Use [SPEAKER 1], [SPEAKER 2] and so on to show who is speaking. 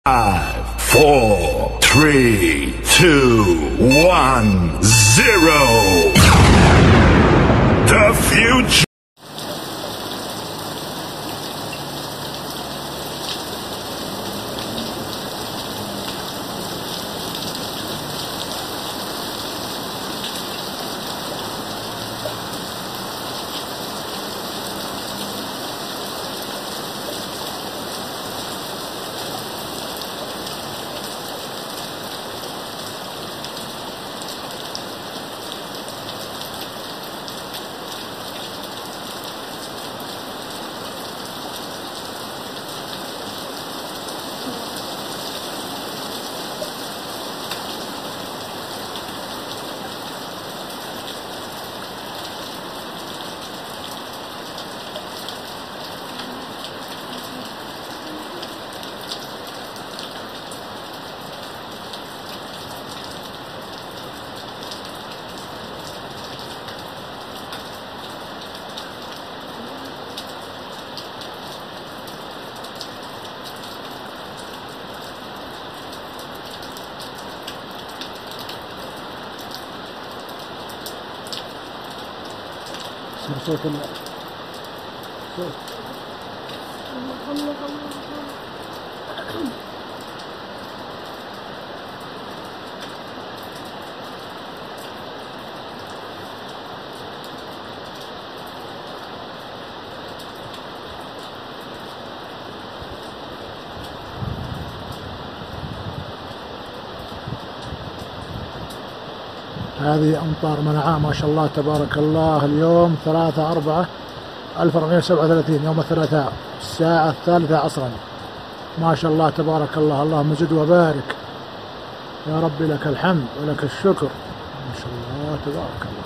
[SPEAKER 1] 5, 4, 3, 2, 1, 0. The future.
[SPEAKER 2] صوت هذه أمطار منعاء ما شاء الله تبارك الله. اليوم 3/4/1437 يوم الثلاثاء الساعة 3 عصرا. ما شاء الله تبارك الله. اللهم زد وبارك يا ربي، لك الحمد ولك الشكر. ما شاء الله تبارك الله.